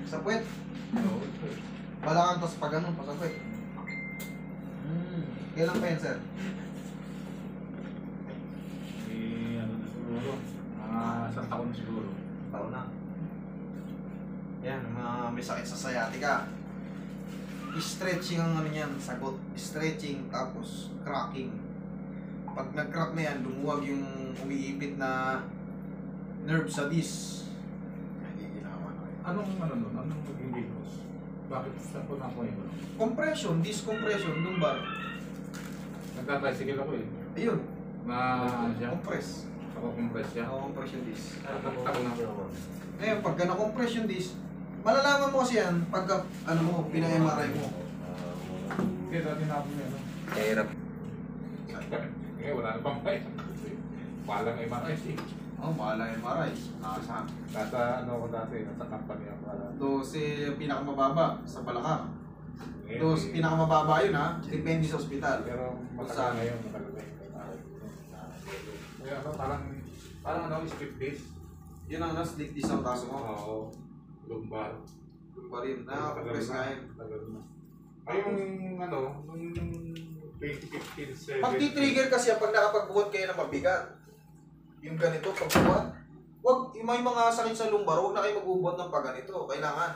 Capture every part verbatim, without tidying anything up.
Sa puwet. Balakang tapos pa ganun, pa sa puwet. Hmm. Kailan pa yan, sir? Eh, ano na siguro? Ah, isang taon siguro. Taon na. Yan, mga may sakit sa sciatica. Stretching ang ano yan, sagot. Stretching tapos cracking. Pag nag-crack na yan, lumuwag yung umiipit na nerve sa disc. Hindi ginawa na. Anong ano nun? Anong maging vigorous? Bakit sa po na ako yun? Compression, disc compression, lumbar. Nagka-tricycle ako eh. Ayun, Na ano siya? compress. Ako compress siya. Ako compression disc. Tatak na ako. Ngayon, pagka na-compression disc, malalaman mo kasi yan pagka, ano mo, pina-M R I mo. Kaya dati na ako yun. Kahirap. Ngayon wala na pang bayad. Walang M R I C. Oh, mahala M R I. Nasa. Nasa ano ako dati, nasa company ako. Dos, eh, pinakamababa sa Balakang. Ngayon, Dos, eh, pinakamababa yun ha. Depende sa ospital. Pero matagal Saan? na yun, matagal na yun. Kaya ano, parang, parang ano, split disc. Yun ang nas-slick disc ang kaso mo. Oo, lumbar. Lumbar yun. Nakaka-compress nga yun. Tagal na. Ay, yung ano, yung twenty fifteen, seventeen. Pag ti-trigger kasi yan, pag nakapagbuhat kayo ng mabigat, yung ganito, pagbuhat, wag, yung may mga sakit sa lumbar, huwag na kayo magbubuhat ng pag ganito. Kailangan.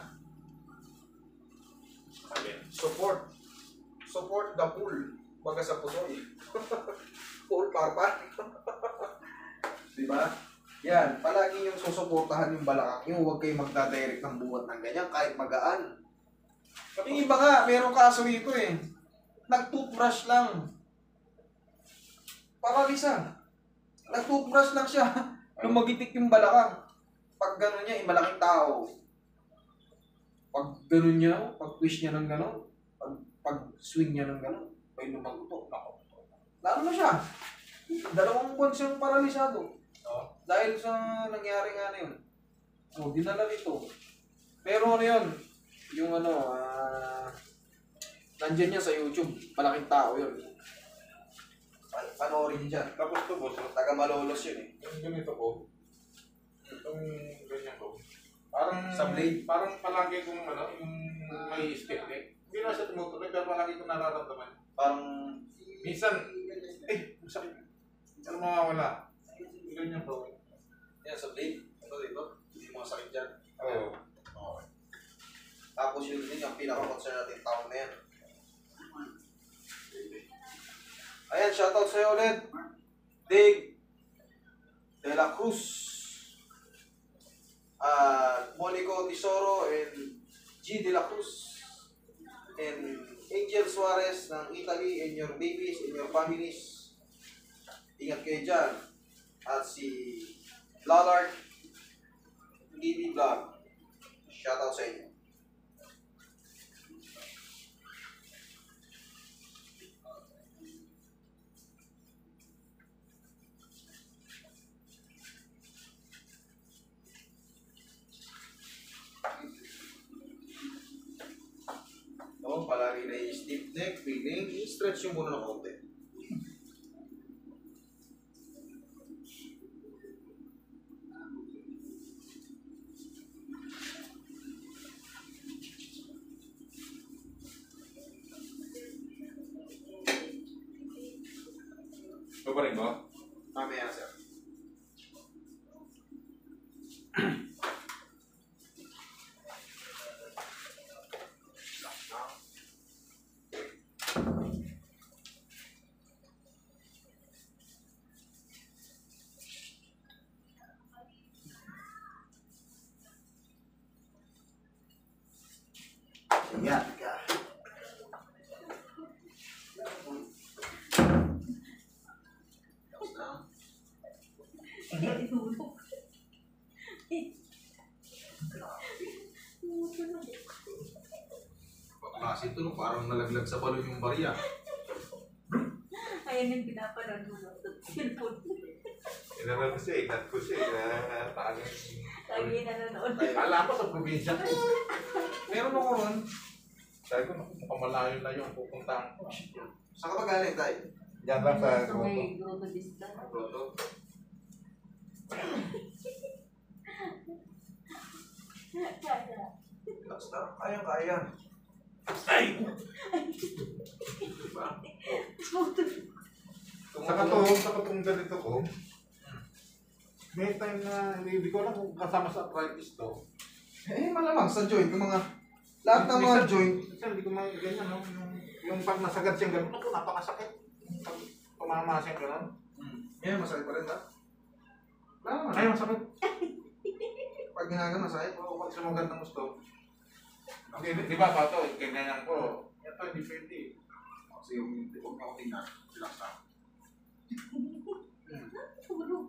Support. Support the pool. Baga sa pusoy. Pool parpa. Diba? Yan, palagi yung susuportahan yung balakang nyo. Huwag kayo magdadirect ng buhat ng ganyan, kahit magaan. Yung iba nga, merong kaso rito eh. Nag-toothbrush lang. Paralisa. Nag-toothbrush lang siya. Lumagitik yung balakang. Pag gano'n niya, yung malaking tao. Pag gano'n niya, pag twist niya ng gano'n, pag, pag swing niya ng gano'n, may lumagutok. Lalo na siya. Dalawang buwan siyang paralisado. Oh. Dahil sa nangyari nga na yun. O, dinala nito. Pero ano yun? Yung ano, ah... nandyan yan sa YouTube. Malaking tao yun. Pan panoorin dyan. Tapos to, boss, Taga Malolos yun eh. yung ganito ko, itong ganyan ko, parang, Sa blade? parang palagi kong ano, yung may step eh. Hindi na siya tumutuloy, pero palagi kong nararamdaman. Parang... Minsan, eh, masakit. Ano mawawala? Ganyan to. Yan, sa blade. Ito dito. Hindi mga sakit dyan. Oo. Okay. Tapos yun din yung pinaka-concern natin taon na yan. Ayan, shoutout sa'yo ulit. Dig De La Cruz. Uh, Monico Tesoro and G De La Cruz. And Angel Suarez ng Italy and your babies and your families. Ingat kayo dyan. At si Lallard T V Vlog. Shoutout sa inyo. No, palagi na yung stiff neck, feeling, stretch yung muna ng konti. Ito pa rin ba? Mamaya, sir. Yan ka. Tapos na. Kasi ito, no, parang nalaglag sa balon yung barya. Ayan yung pinapanood mo sa cellphone. Inaral ko siya, ikat ko siya, eh, parang... Lagi nanonood. Alam ko sa probinsya ko. Meron ako ron. Sabi ko, naku, mukhang malayo na yung pupuntahan ko. Saan ka ba galing, Tay? Diyan lang sa So may grotto disco. Grotto. Relax lang. Kaya-kaya. Ay! Diba? Sa katong, sa katong ganito ko, may time na hindi ko alam kung kasama sa arthritis to. Eh, malamang sa joint. Yung mga, lahat ng mga Minsan- joint, Minsan hindi ko mga ganyan, no? Yung, yung pag nasagad siyang gano'n, ako napakasakit. Yung pag tumama siyang gano'n. hmm. Yan, masakit pa rin ta. Wala naman. Ay, masakit. Pag ginagano, masakit. Oo, pag sumagad ng gusto. Di, di ba pa ito, ganyan ko. Ito, hindi pwede. Kasi yung huwag na ako tingnan. Relax lang. Hmm. Tulog.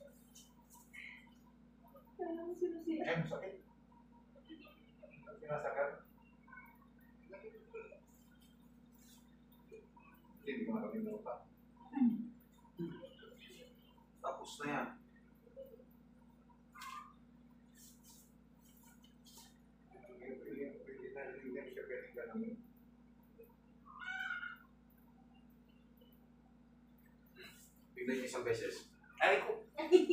Parang sinusiya. Ay, masakit. Sinasagad. Hindi ko nakalimutan. Tapos na yan. Tignan niyo isang beses. Ay ko!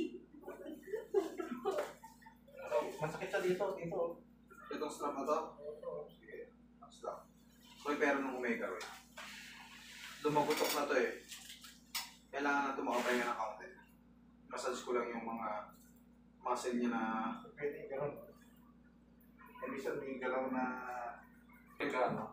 Masakit siya dito, dito. Itong strap na to. Sige. Relax lang. May pera ng Omega Roy. Lumagutok na to eh. Kailangan na ito makapahinga ng kaunti. Massage ko lang yung mga muscle niya na Pwede gano'n. Hindi siya may galaw na ano.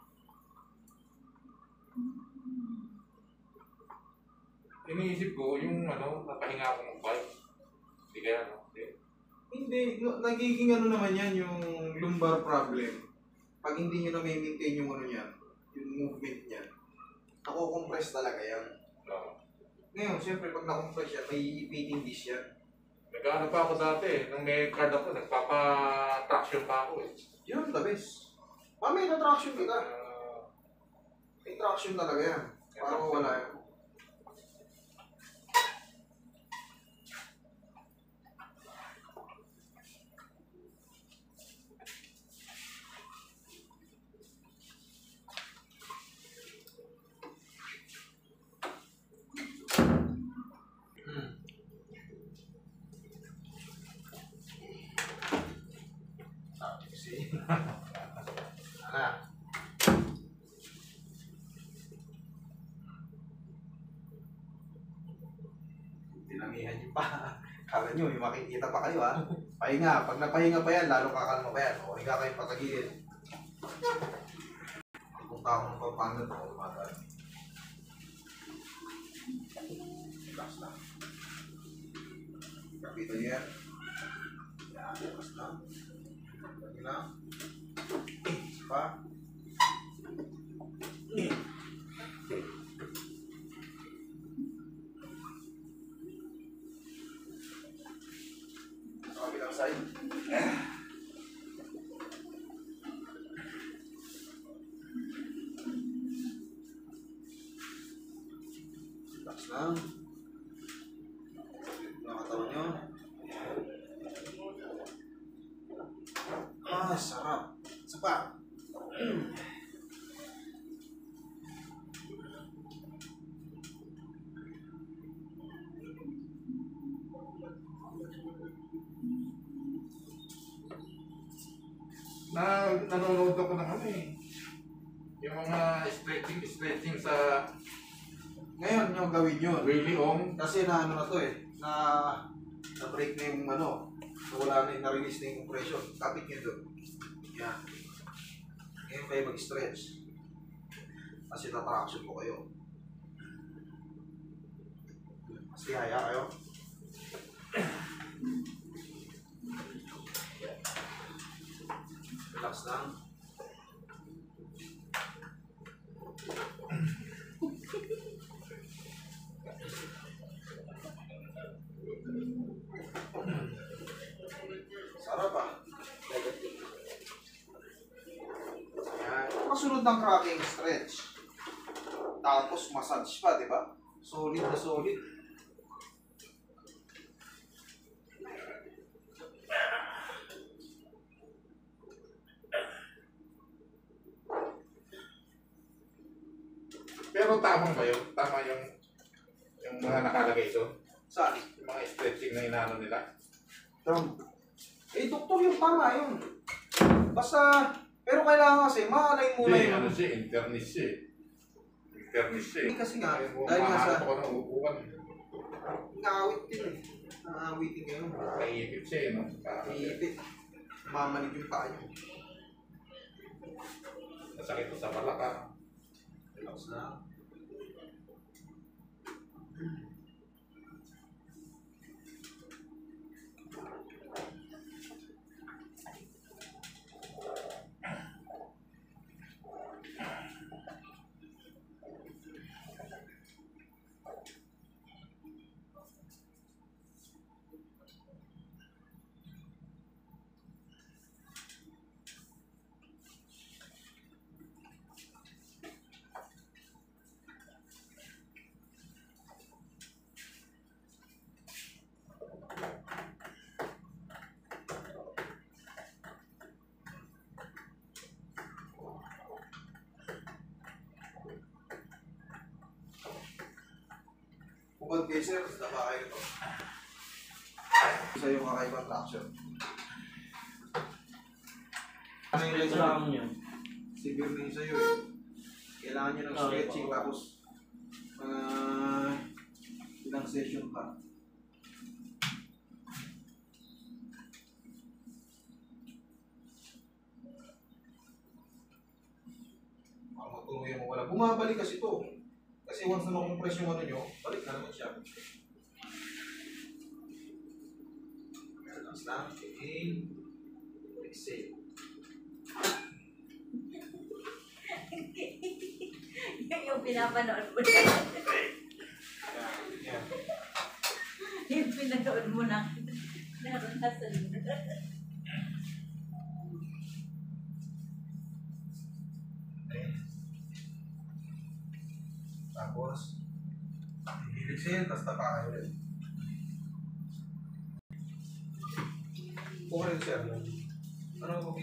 Iniisip ko yung ano, napahinga ako ng bike. Hindi kaya ano. Hindi. hindi, no, nagiging ano naman yan yung lumbar problem. Pag hindi nyo na may maintain yung ano yan, yung movement niyan, nakukompress talaga yan. No. Ngayon, siyempre pag nakompress yan, may ipiting dish yan. Nag-ano pa ako dati, nung may card ako, nagpapa-traction pa ako eh. Yun, the best. Pa, may na-traction kita. Uh, May traction talaga yan. Para wala yan. Hmm. Sabi kasi. Anak. Dinamihan niyo pa. Kala nyo, may makikita pa kayo ha. Pahinga. Pag napahinga pa yan, lalo kakalma pa yan. O, higa kayo patagilid. Kung taong pa paano ito, umagal. Relax lang. Kapitan niyo yan. Yan, relax lang. Lagi lang. Isa pa. Sa kabilang side. Relax lang. Nakatawa nyo. Ah, sarap. Isa pa. na nanonood ako ng ano eh. Yung mga stretching, stretching sa Ngayon, yung gawin yun. Willie Ong. Kasi na ano na to eh, na na-break na yung ano, wala na yung na-release na yung compression. Kapit nyo doon. Yan. Ngayon kayo mag-stretch. Kasi na-traction po kayo. Mas lihaya kayo. Relax lang. Sarap ah. Yan. Kasunod ng cracking stretch. Tapos massage pa, di ba? Solid na solid. Pero tama ba yun? Tama yung yung mga nakalagay ito? Saan? Yung mga stretching na inaano nila? Down. Eh, doktor yung tama yun. Basta Basta, pero kailangan kasi, ma-align muna Hindi, yung ano siya, internis siya eh. Internis siya eh. Hindi kasi nga, Dahil dahil nga sa, mahanap ako ng upuan. naawit din eh. Naawitin kayo. Kaipit siya eh, no? Parang Iipit. Mamalig yung paa nyo. nasakit ko sa balakang. Relax na. Bukod kay sir, basta kayo ito. Isa yung kakaibang traction. Ano yung lesson? Kailangan niya. Severe na yung sa'yo eh. Kailangan nyo ng Okay, stretching po. tapos mga ilang session pa. Para matuloy mo wala. Bumabalik kasi ito. Kasi once na makompress yung ano nyo, balik na naman siya. Relax lang. Inhale. Exhale. Yung pinapanood mo na. Yan. Yan. Yung pinanood mo na. Naranasan mo. Tapos, i-exhale, tapos tapa kayo ulit. Okay rin sir. Ano